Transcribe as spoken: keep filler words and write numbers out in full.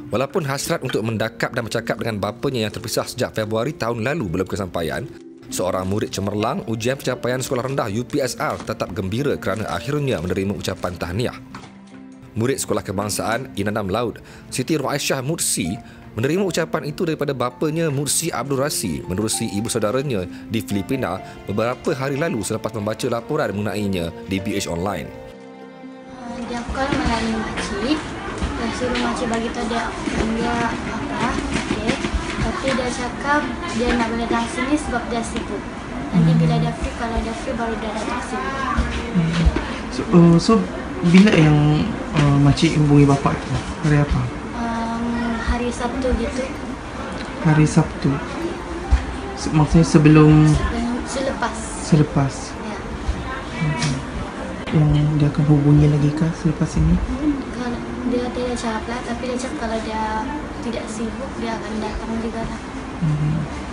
Walaupun hasrat untuk mendakap dan bercakap dengan bapanya yang terpisah sejak Februari tahun lalu belum kesampaian, seorang murid cemerlang ujian pencapaian sekolah rendah U P S R tetap gembira kerana akhirnya menerima ucapan tahniah. Murid Sekolah Kebangsaan Inanam Laut, Siti Ruaisyah Mursi, menerima ucapan itu daripada bapanya Mursi Abdul Rasi menerusi ibu saudaranya di Filipina beberapa hari lalu selepas membaca laporan mengenainya di B H Online. Dia call melalui makcik, dia suruh makcik bagi tahu dia dia apa, okay. Tapi dia cakap dia nak boleh datang sini sebab dia sibuk. Nanti bila dia free, kalau dia free baru dia datang sini. So, uh, so bila yang uh, makcik hubungi bapa tu? Hari apa? Um, hari Sabtu gitu. Hari Sabtu. Se- maksudnya sebelum Sebelum, selepas. selepas. Ya. Hmm. Yang dia akan hubungi lagi kah selepas ini? Kalau dia tidak cakap lah, tapi dia cakap kalau dia tidak sibuk dia akan datang juga lah. Hmm.